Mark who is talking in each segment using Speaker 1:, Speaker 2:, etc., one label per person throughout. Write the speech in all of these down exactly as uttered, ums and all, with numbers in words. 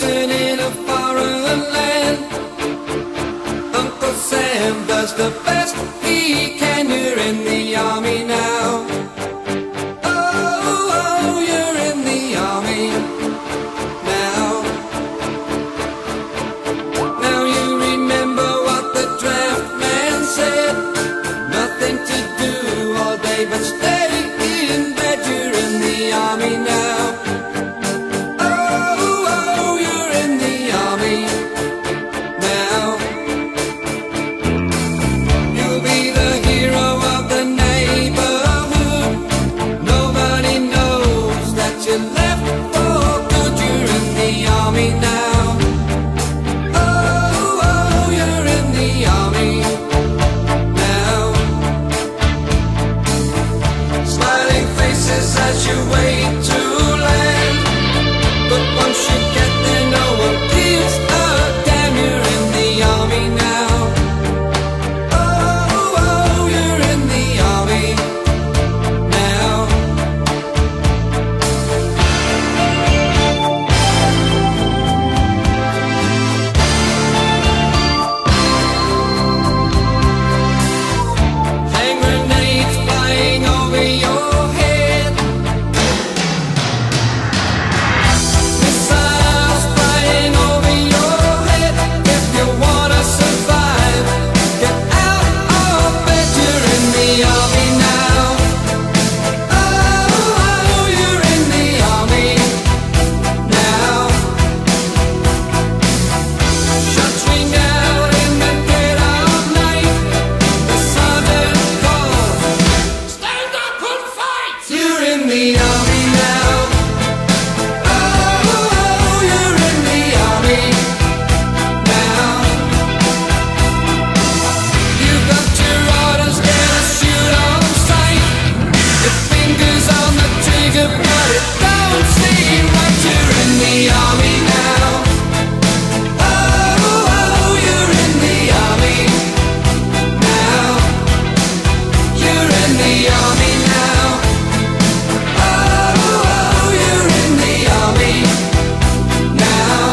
Speaker 1: dancing in a foreign land. Uncle Sam does the best he can. You're in the army now. Oh, oh, you're in the army now. Now you remember what the draft man said. Nothing to do all day but stay in bed. You're in the army now. Oh, oh, you're in the army now. You'll be the hero of the neighborhood. Nobody knows that you left for good. You're in the army now. Oh, oh, you're in the army now. Smiling faces as you wait to land. But once you get there, no one gives a damn. You're in the army now. Oh, oh, you're in the army now. Hand grenades flying over your head. Missiles flying over your head. If you wanna survive, get out of bed. You're in the army now. Oh, oh, you're in the army now. Shots ring out in the dead of night. The sergeant calls, stand up and fight. You're in the army now. Oh, oh, you're in the army now. You got your orders, get a shoot on sight. Your fingers on the trigger, but it don't seem right. You're in the army now. Oh, oh, you're in the army now. You're in the army now. Oh, oh, you're in the army now.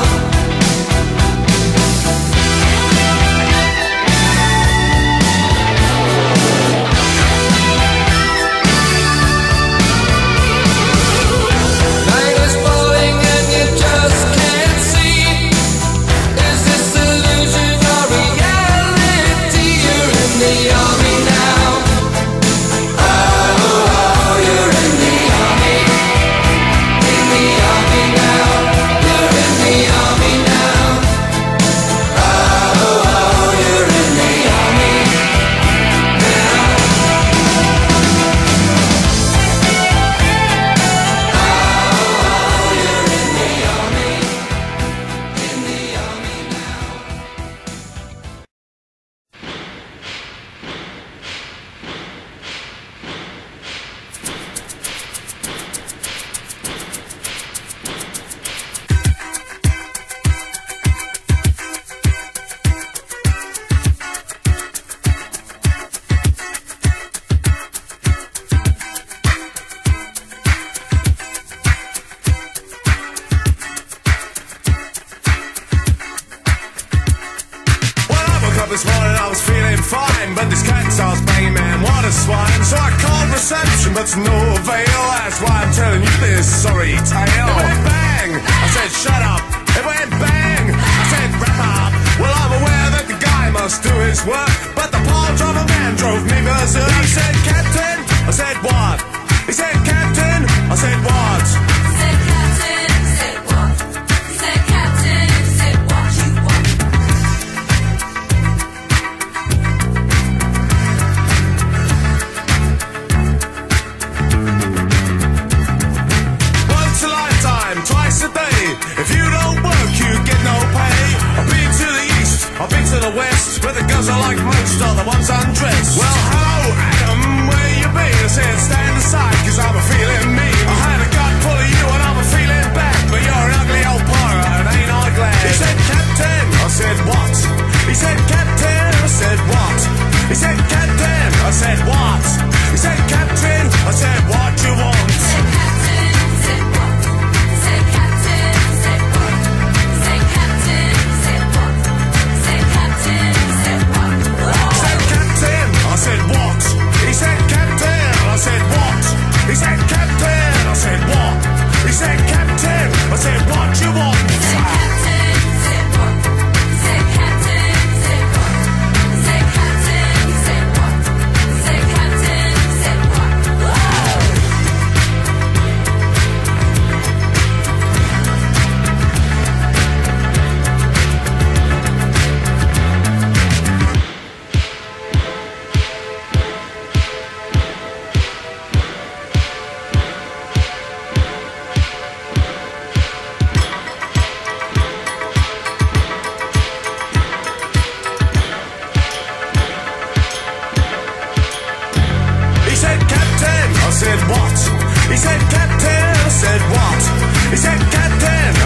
Speaker 1: Night is falling and you just can't see. Is this illusion or reality? You're in the army now. Oh, oh, you're in the army. In the army now. You're in the army now. Oh, oh, you're in the army now. Oh, you're in the army. In the army now.
Speaker 2: When I woke up this morning I was feeling fine, but this cat starts banging, man, what a swine. So I called reception, but to no avail. That's why I'm telling you this sorry tale. It went bang, I said shut up. It went bang, I said wrap up. Well, I'm aware that the guy must do his work, but the part of a man drove me berserk. He said, Captain, I said what? He said, Captain, I said what?
Speaker 3: Said Captain, said what? Said Captain, said what you want.
Speaker 2: Once a lifetime, twice a day. If you don't work, you get no pay. I've been to the east, I've been to the west, but the girls I like most are the ones undressed. Well, hello, Adam, where you been? I said, stand aside, cause I'm a feeling mean. I had a gut full of you and I'm a feeling bad, but you're an ugly old pirate, ain't I glad? He said, Captain, I said, what? He said, Captain, I said, what? He said, Captain, I said, what? He said, Captain, I said, what you want?
Speaker 3: Said Captain, said what? Said Captain, said what?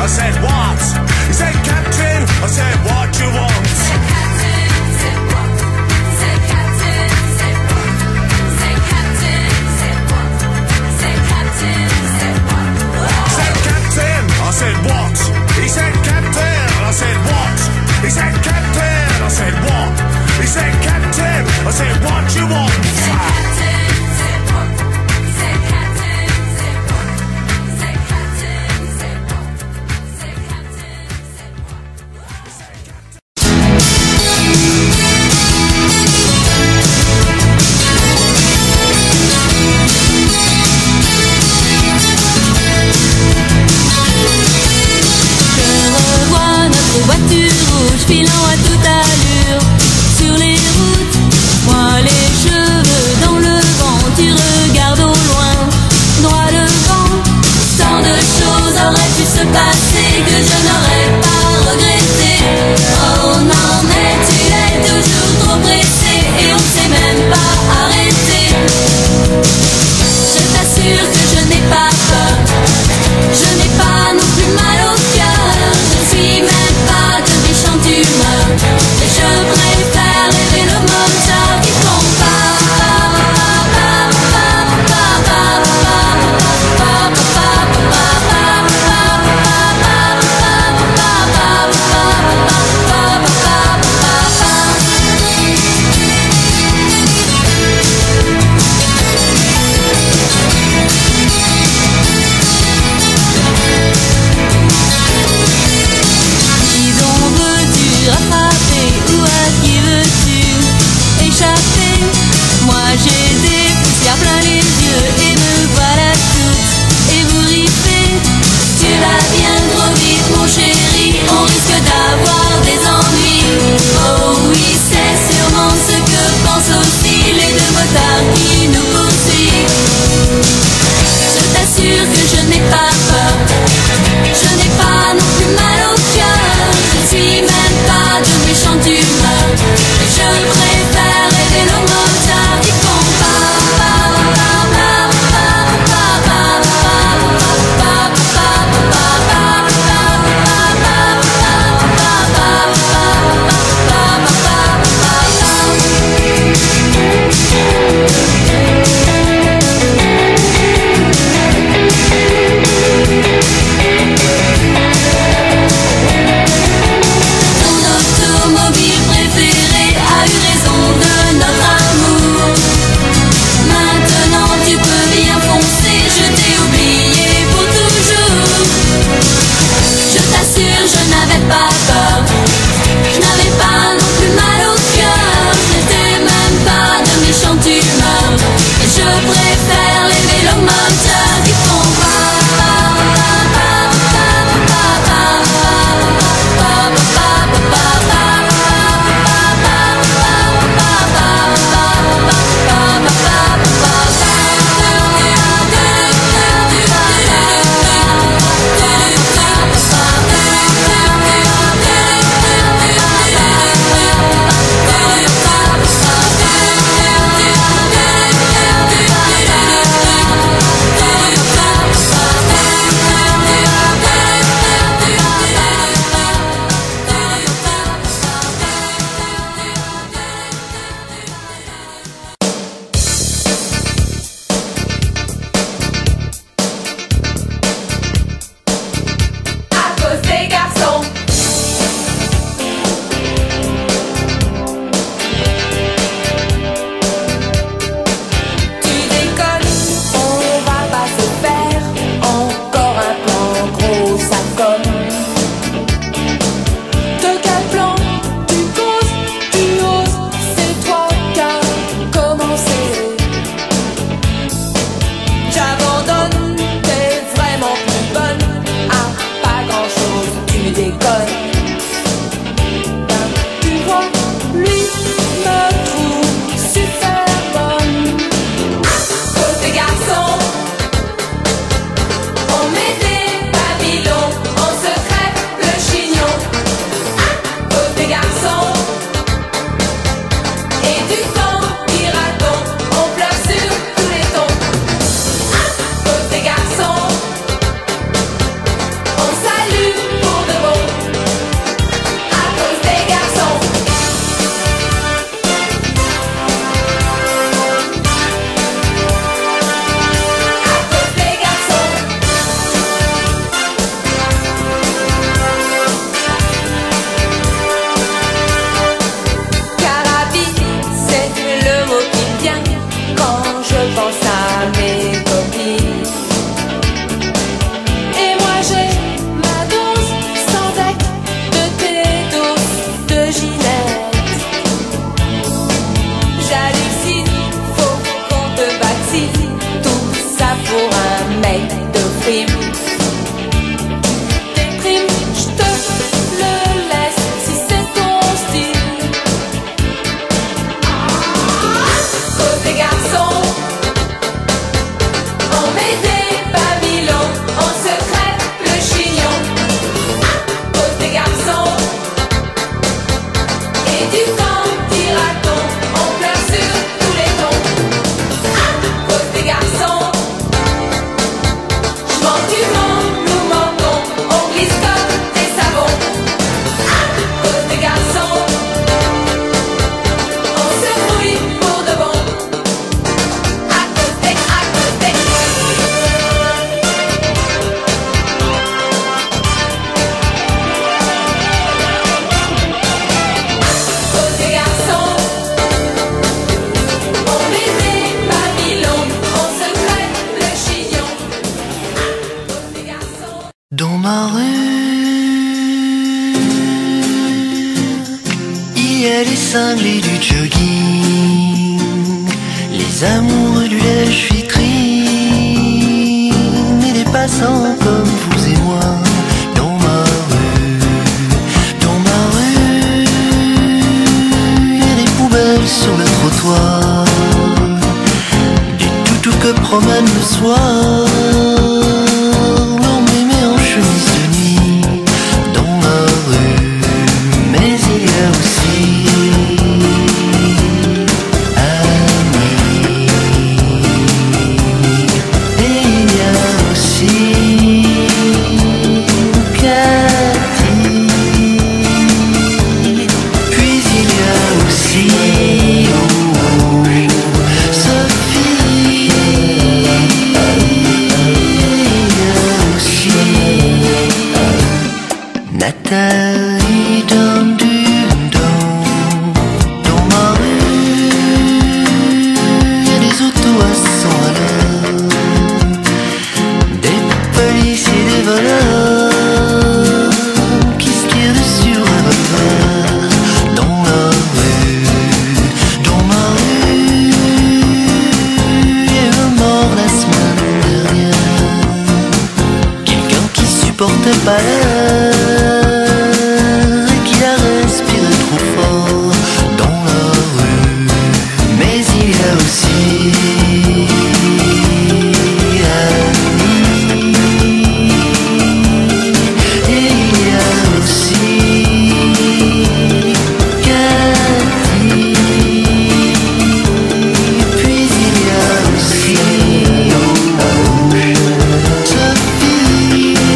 Speaker 2: I said, what? He said, Captain. I said, what do you want?
Speaker 3: Say captain, say what? Say captain, say what? Say captain, say what? Say captain, say what?
Speaker 2: He said, Captain. I said, what? He said, Captain. I said, what? He said, Captain. I said, what? He said, Captain. I said, what do you want?
Speaker 3: Say captain, say what? Say captain, say what? Say captain, say what? Say captain, say
Speaker 4: Je revois notre voiture rouge filant à toute allure sur les routes. Moi les cheveux dans le vent, tu regardes au loin, droit devant. Tant de choses auraient pu se passer que je n'aurais pas regretté. Oh non mais tu es toujours trop pressé et on ne s'est même pas arrêté. Je t'assure que je n'ai pas peur, je n'ai pas non plus mal au cœur. Je ne suis même pas de méchante humeur et je préfère les vélomoteurs qui font pas, pas, pas, pas, pas, pas, pas, pas, Qui donc veux-tu rattraper ou à qui veux-tu échapper? Moi j'ai des poussières plein les yeux et me voilà toute ébouriffée. Tu vas bien trop vite mon chéri, on risque d'avoir des ennuis. Oh oui c'est sûrement ce que pensent aussi les deux motards qui nous poursuivent. Je t'assure que je n'ai pas peur, je n'ai pas non plus mal au cœur. Je ne suis même pas de méchante humeur et je préfère les vélomoteurs qui font pas, pas, pas, pas, pas, pas, pas, pas, pas, Ton automobile préférée a eu raison de notre amour. Maintenant tu peux bien foncer, je t'ai oublié pour toujours. Je t'assure, je n'avais pas peur, je n'avais pas non plus mal au cœur. J'étais même pas de méchante humeur et je préfère les vélomoteurs qui font pas, pas, pas, pas, pas, pas, pas, pas, pas, pas,
Speaker 5: qu'elle est cinglée du jogging, les amoureux du lèche-vitrine et des passants comme vous et moi. Dans ma rue, dans ma rue, y a des poubelles sur le trottoir, du toutou que promène le soir l'homme aimé en chemise de nuit. Dans ma rue, mais il y a aussi Annie, et il y a aussi Cathy, puis il y a aussi oh, Sophie, et il y a aussi Nathalie dans du dans, dans ma rue, y a des autos à cent à l'heure, des policiers, des voleurs qui se tirent dessus revolver. Dans la rue, dans ma rue, y a un mort la semaine dernière, quelqu'un qui supportait pas l'air et qui a respiré trop fort. Dans la rue, mais il y a aussi Annie, et il y a aussi Cathy, puis il y a aussi oh, Sophie, et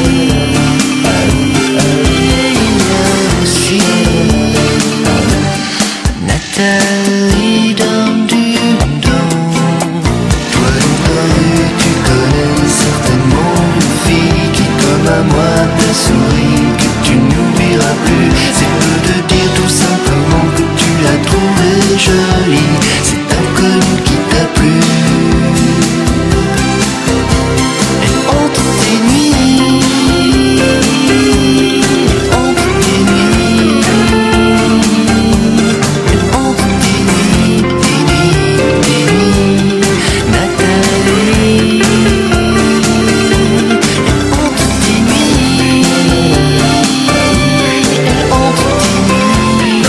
Speaker 5: il y a aussi Nathalie dans du dans. Toi dans la rue, tu connais certainement une fille qui comme à moi t'a souri, que tu n'oublieras plus. C'est peu de dire tout simplement que tu l'as trouvée jolie. C'est inconnu qui t'a plu. Elle entre tes nuits, entre tes nuits, entre tes nuits, tes nuits, tes nuits, Nathalie. Entre tes nuits, entre tes nuits,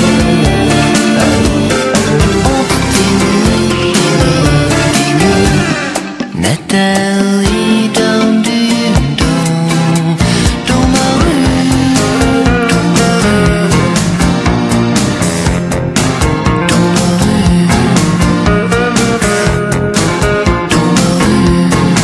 Speaker 5: entre tes nuits, tes nuits, Nathalie dans du dans, dans ma rue, dans ma rue, dans ma rue, dans ma rue.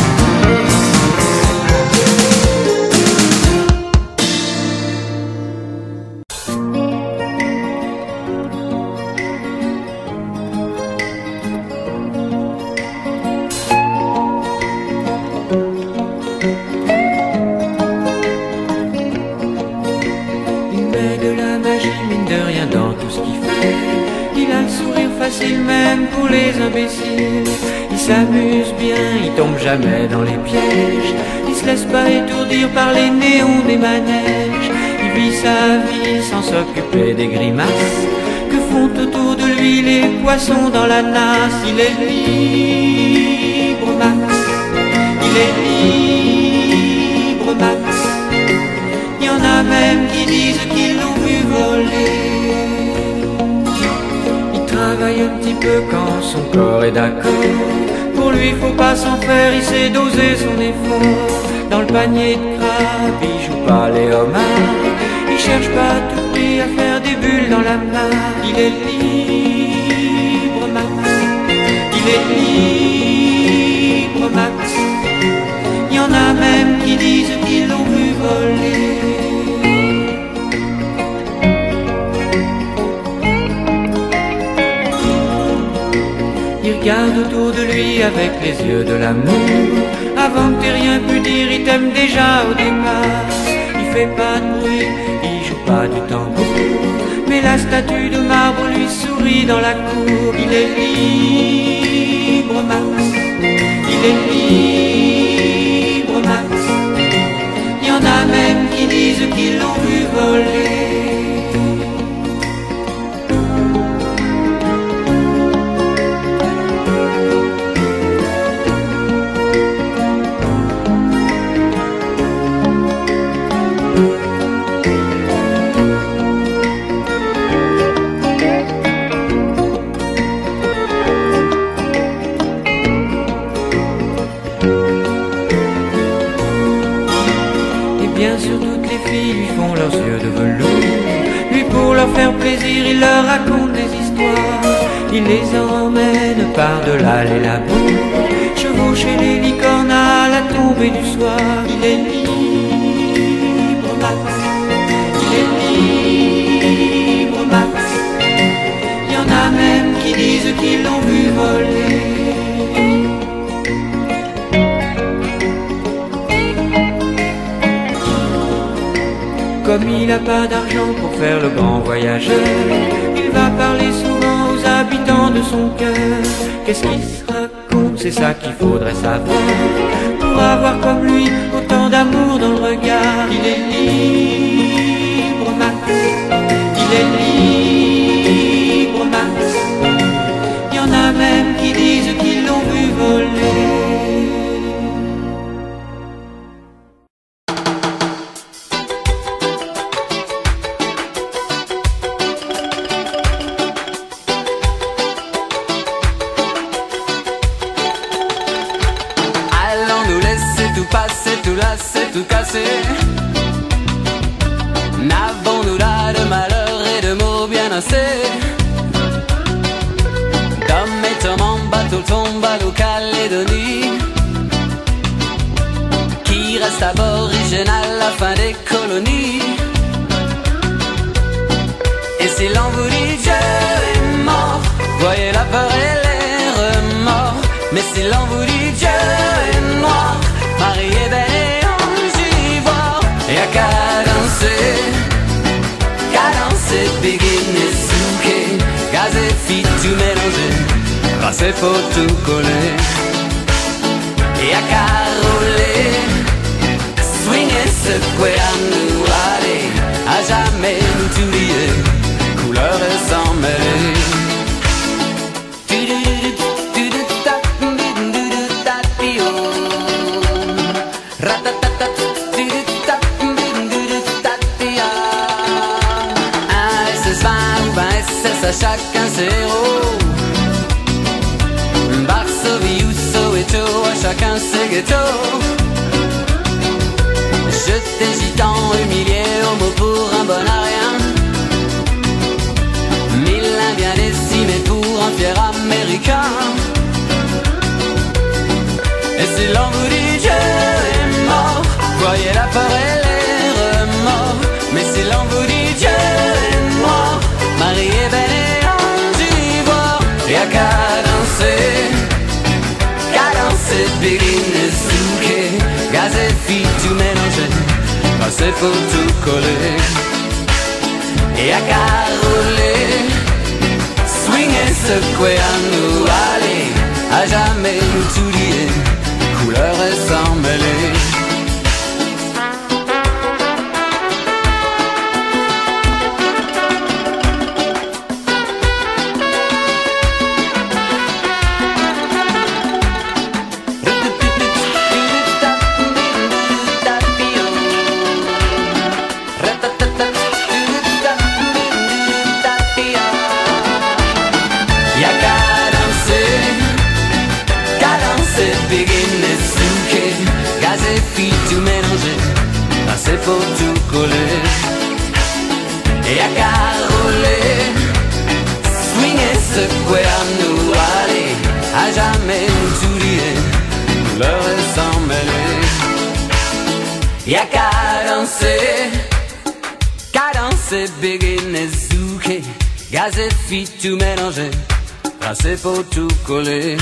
Speaker 6: Il met de la magie, mine de rien, dans tout ce qu'il fait. Il a le sourire facile même pour les imbéciles. Il s'amuse bien, il tombe jamais dans les pièges. Il se laisse pas étourdir par les néons des manèges. Il vit sa vie sans s'occuper des grimaces que font autour de lui les poissons dans la nasse. Il est libre, Max. Il est libre, Max. Il y en a même qui disent qu'ils l'ont vu voler. Il travaille un petit peu quand son corps est d'accord. Pour lui faut pas s'en faire, il sait doser son effort. Dans le panier de crabe, il joue pas les homards. Il cherche pas à tout prix à faire des bulles dans la mare. Il est libre, Max. Il est libre, Max. Il y en a même qui disent qu'ils l'ont vu voler. Il regarde autour de lui avec les yeux de l'amour. Avant que t'aies rien pu dire, il t'aime déjà au départ. Il fait pas de bruit, il joue pas du tambour, mais la statue de marbre lui sourit dans la cour. Il est libre, Max. Il est libre, Max. Il y en a même qui disent qu'ils l'ont vu voler. font leurs yeux de velours. Lui, pour leur faire plaisir, il leur raconte des histoires. Il les emmène par-delà les labos, chevaucher les licornes à la tombée du soir. Il est libre, Max. Il est libre, Max. Il y en a même qui disent qu'ils l'ont vu voler. Comme il n'a pas d'argent pour faire le grand voyageur, il va parler souvent aux habitants de son cœur. Qu'est-ce qu'il se raconte, c'est ça qu'il faudrait savoir, pour avoir comme lui autant d'amour dans le regard. Il est libre, Max. Il est libre, Max. Il y en a même qui disent qu'ils l'ont vu voler.
Speaker 7: Tout cassé. N'avons-nous là de malheur et de mots bien assez? D'hommes et tourments, bateau tombe à l'eau Calédonie, qui reste aboriginal à la fin des colonies. Et si l'on vous dit Dieu est mort, voyez la peur et les remords. Mais si l'on vous dit Dieu est noir, Marie est belle. Y'a qu'à danser, qu'à danser, begin et souquer, gaz et fit tout mélanger, passer faut tout coller. Y'a qu'à rouler, swinger, secouer à nous aller, à jamais nous tout lier, couleur et sans mêler. À chacun ses héros, Varsovie ou Soweto, à chacun ses ghettos. Jeté gitan, humilié, homo pour un bon à rien. Mille indiens décimés pour un fier américain. Et si l'on vous dit Dieu est mort, voyez la peur et les remords. Mais si l'on vous dit Dieu est noir, Marie est belle. Y'a qu'à danser, qu'à danser, begin et souquer, gaz et fit tout mélanger, passer pour tout coller. Y'a qu'à rouler, swinger, secouer à nous aller, à jamais nous tout lier, couleur et sans mêler. Tout mélanger, passer pour tout coller. Y'a qu'à rouler, swinger, secouer à nous aller, à jamais nous tout lier, couleur et sans mêler. Y'a qu'à danser, qu'à danser, begin et souquer, gaz et fit tout mélanger, passer pour tout coller.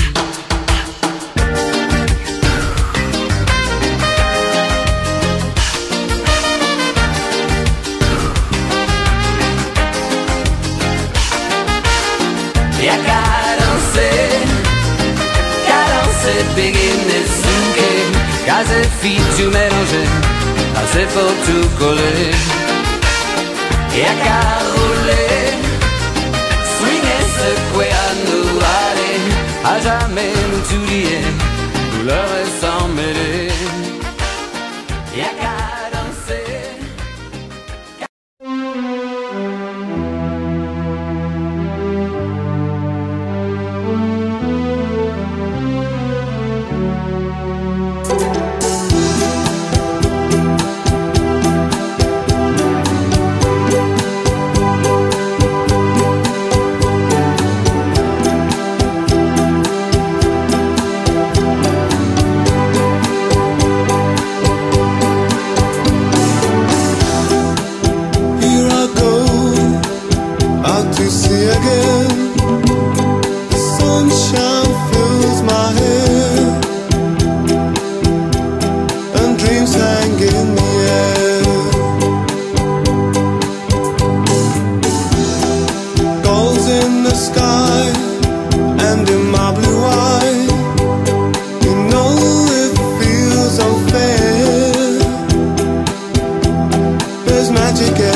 Speaker 7: Y'a qu'à danser, qu'à danser, begin et souquer, gaz et fit tout mélanger, passer pour tout coller. Y'a qu'à rouler, swinger, secouer à nous aller, à jamais nous tout lier, couleur et sans mêler. Y'a qu'à danser.
Speaker 8: magic